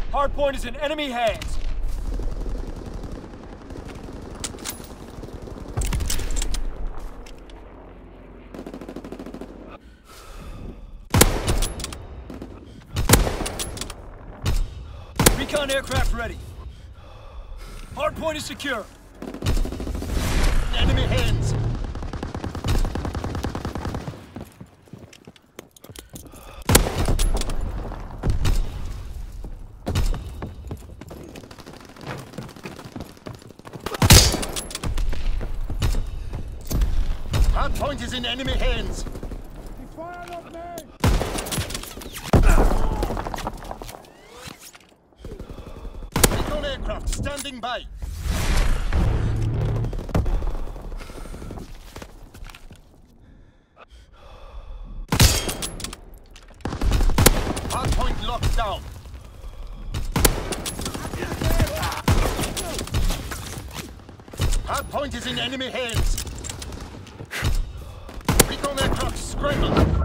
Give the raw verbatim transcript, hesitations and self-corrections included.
Hardpoint is in enemy hands. Recon aircraft ready. Hardpoint is secure. Enemy hands. Hardpoint is in enemy hands. He fired on me! Recon aircraft standing by. Hardpoint locked down. Hardpoint is in enemy hands. Recon aircraft scramble.